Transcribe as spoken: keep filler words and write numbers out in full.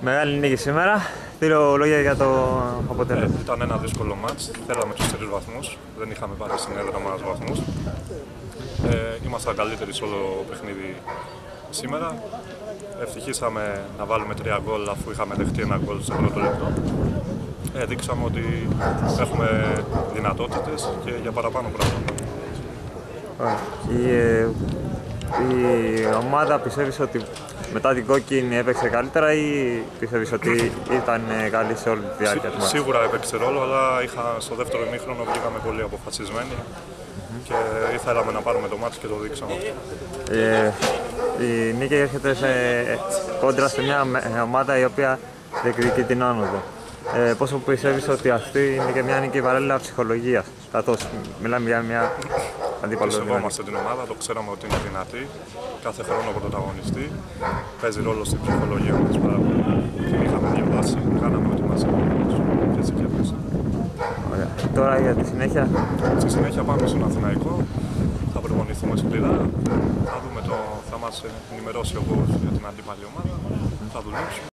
Μεγάλη νίκη σήμερα. Δύο λόγια για το αποτέλεσμα. Ε, ήταν ένα δύσκολο μάτς. Θέλαμε τους τρεις βαθμούς. Δεν είχαμε πάρει στην έδρα μας βαθμούς. Ε, ήμασταν καλύτεροι σε όλο το παιχνίδι σήμερα. Ευτυχήσαμε να βάλουμε τρία γκολ αφού είχαμε δεχτεί ένα γκολ στο πρώτο λεπτό. Ε, δείξαμε ότι έχουμε δυνατότητες και για παραπάνω πράγματα. Η, ε, η ομάδα πιστεύεις ότι μετά την κόκκινη έπαιξε καλύτερα ή πιστεύεις ότι ήταν καλή σε όλη τη διάρκεια του μάτς? Σίγουρα έπαιξε ρόλο, αλλά είχα, στο δεύτερο ημίχρονο βγήκαμε πολύ αποφασισμένοι mm-hmm. και ήθελαμε να πάρουμε το μάτς και το δείξαμε αυτό. Ε, η νίκη έρχεται σε κόντρα σε μια ομάδα η οποία διεκδικεί την άνοδο. Ε, πόσο πιστεύεις ότι αυτή είναι και μια νίκη παράλληλα ψυχολογίας, καθώς μιλάμε για μια αντίπαλο δυνατή? Σεβόμαστε την ομάδα, το ξέραμε ότι είναι δυνατή, κάθε χρόνο πρωταγωνιστή, παίζει ρόλο στην ψυχολογία μας πάρα πολύ. Την είχαμε διαβάσει, κάναμε ό,τι μας έπρεπε και έτσι κέρδισε. Ωραία. Τώρα για τη συνέχεια? Στη συνέχεια πάμε στον Αθηναϊκό, θα προπονηθούμε σκληρά, θα δούμε το, θα μας ενημερώσει ο Γος για την αντίπαλη ομάδα, θα δουλέψουμε.